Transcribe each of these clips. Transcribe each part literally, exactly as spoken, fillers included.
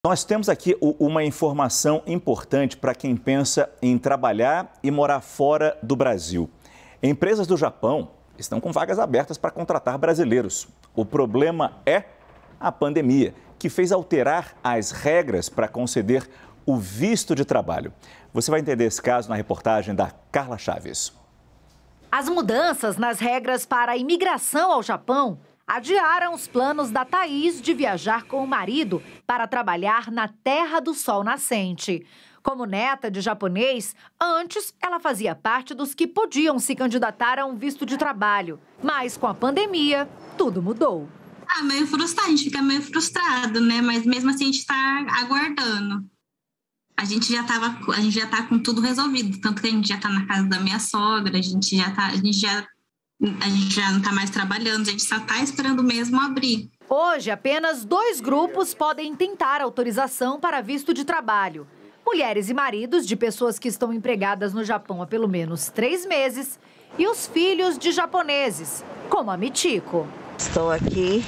Nós temos aqui uma informação importante para quem pensa em trabalhar e morar fora do Brasil. Empresas do Japão estão com vagas abertas para contratar brasileiros. O problema é a pandemia, que fez alterar as regras para conceder o visto de trabalho. Você vai entender esse caso na reportagem da Carla Chaves. As mudanças nas regras para a imigração ao Japão adiaram os planos da Thaís de viajar com o marido para trabalhar na Terra do Sol Nascente. Como neta de japonês, antes ela fazia parte dos que podiam se candidatar a um visto de trabalho. Mas com a pandemia, tudo mudou. Ah, meio frustrado, a gente fica meio frustrado, né? Mas mesmo assim a gente está aguardando. A gente já tava, a gente já tá com tudo resolvido, tanto que a gente já está na casa da minha sogra, a gente já tá, a gente já A gente já não está mais trabalhando, a gente só está esperando mesmo abrir. Hoje, apenas dois grupos podem tentar autorização para visto de trabalho. Mulheres e maridos de pessoas que estão empregadas no Japão há pelo menos três meses e os filhos de japoneses, como a Michiko. Estou aqui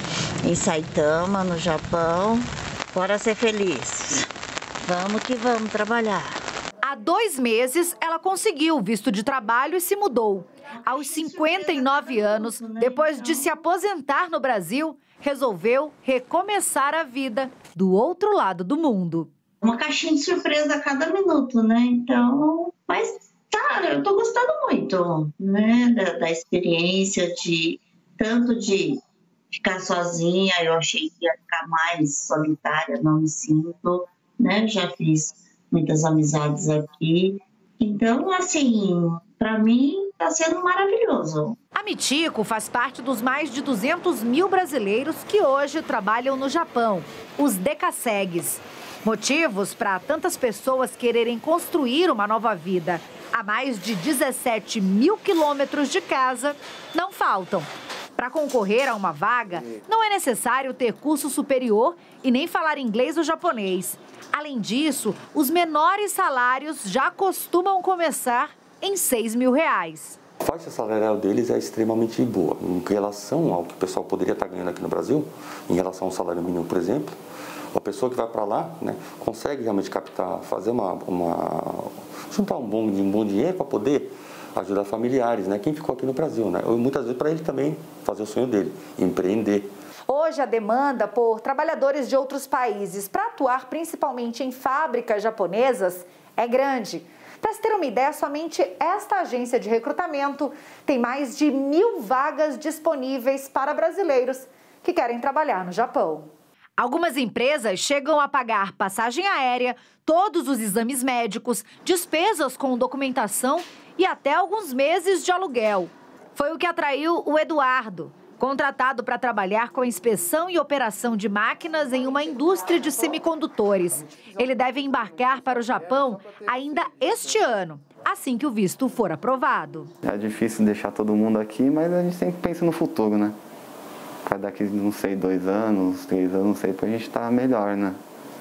em Saitama, no Japão. Bora ser felizes. Vamos que vamos trabalhar. Há dois meses, ela conseguiu o visto de trabalho e se mudou. Aos cinquenta e nove anos, depois de se aposentar no Brasil, resolveu recomeçar a vida do outro lado do mundo. Uma caixinha de surpresa a cada minuto, né? Então, mas tá, eu tô gostando muito, né? Da, da experiência, de tanto de ficar sozinha, eu achei que ia ficar mais solitária, não me sinto, né? Já fiz muitas amizades aqui. Então, assim, para mim está sendo maravilhoso. A Michiko faz parte dos mais de duzentos mil brasileiros que hoje trabalham no Japão, os Dekasegs. Motivos para tantas pessoas quererem construir uma nova vida a mais de dezessete mil quilômetros de casa não faltam. Para concorrer a uma vaga, não é necessário ter curso superior e nem falar inglês ou japonês. Além disso, os menores salários já costumam começar em seis mil reais. A faixa salarial deles é extremamente boa. Em relação ao que o pessoal poderia estar ganhando aqui no Brasil, em relação ao salário mínimo, por exemplo, a pessoa que vai para lá, né, consegue realmente captar, fazer uma, uma juntar um bom, um bom dinheiro para poder ajudar familiares, né? Quem ficou aqui no Brasil, né? Ou muitas vezes para ele também fazer o sonho dele, empreender. Hoje a demanda por trabalhadores de outros países para atuar principalmente em fábricas japonesas é grande. Para se ter uma ideia, somente esta agência de recrutamento tem mais de mil vagas disponíveis para brasileiros que querem trabalhar no Japão. Algumas empresas chegam a pagar passagem aérea, todos os exames médicos, despesas com documentação e até alguns meses de aluguel. Foi o que atraiu o Eduardo, contratado para trabalhar com a inspeção e operação de máquinas em uma indústria de semicondutores. Ele deve embarcar para o Japão ainda este ano, assim que o visto for aprovado. É difícil deixar todo mundo aqui, mas a gente sempre pensa no futuro, né? Para daqui, não sei, dois anos, três anos, não sei, para a gente estar melhor, né?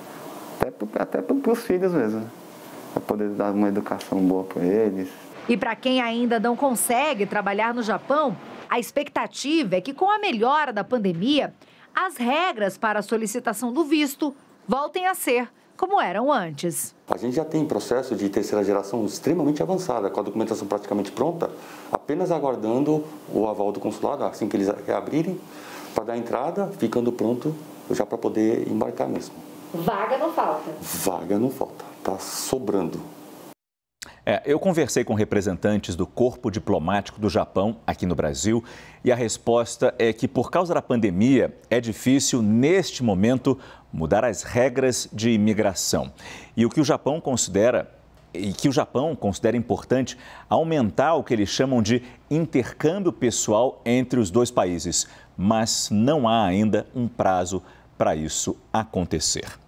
Até, até para os filhos mesmo, para poder dar uma educação boa para eles. E para quem ainda não consegue trabalhar no Japão, a expectativa é que, com a melhora da pandemia, as regras para a solicitação do visto voltem a ser como eram antes. A gente já tem processo de terceira geração extremamente avançada, com a documentação praticamente pronta, apenas aguardando o aval do consulado, assim que eles reabrirem, para dar entrada, ficando pronto já para poder embarcar mesmo. Vaga não falta. Vaga não falta, está sobrando. É, eu conversei com representantes do Corpo Diplomático do Japão aqui no Brasil e a resposta é que, por causa da pandemia, é difícil, neste momento, mudar as regras de imigração. E o que o Japão considera, e que o Japão considera importante, aumentar o que eles chamam de intercâmbio pessoal entre os dois países. Mas não há ainda um prazo para isso acontecer.